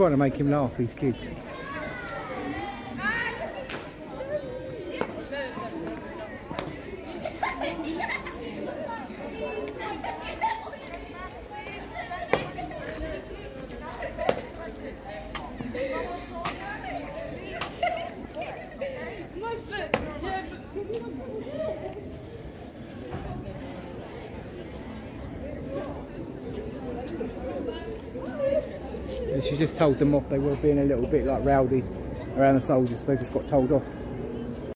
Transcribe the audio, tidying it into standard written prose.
trying to make him laugh, these kids. She just told them off. They were being a little bit like rowdy around the soldiers, so they just got told off.